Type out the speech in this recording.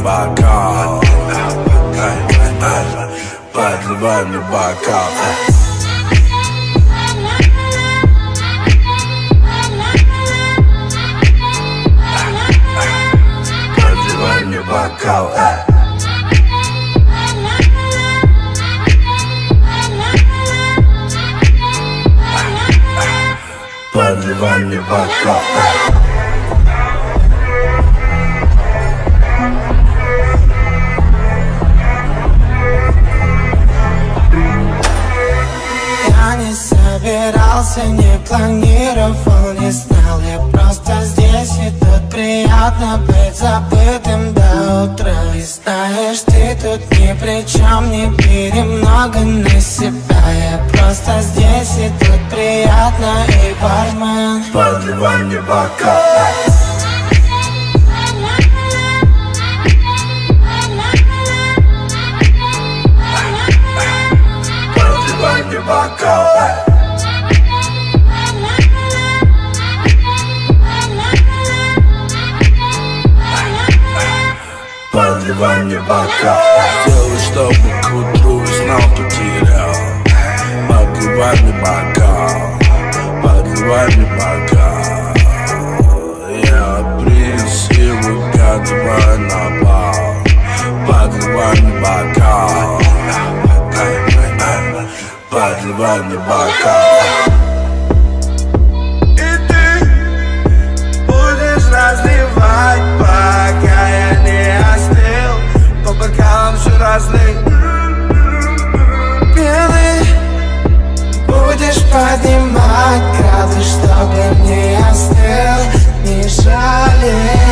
бокал. Подливай мне бокал. Подливай мне бокал. Подливай мне бокал. Я не собирался, не планировал, не знал. Я просто здесь, и тут приятно быть забытым до утра. И знаешь, ты тут ни при чем, не бери много на себя. Я просто здесь, и тут приятно, и бармен. Подливай мне бокал. Подливай мне бокал. Подливай мне бокал. Сделай, чтобы к утру весна потерял. Подливай мне бокал. Подливай мне бокал. Я принц и выгадывай на бал. Подливай мне бокал. Подливай мне бокал. И ты будешь разливать, пока я не остыл. По бокалам все разлить. Белый, будешь поднимать градус, чтобы не остыл. Не жалей.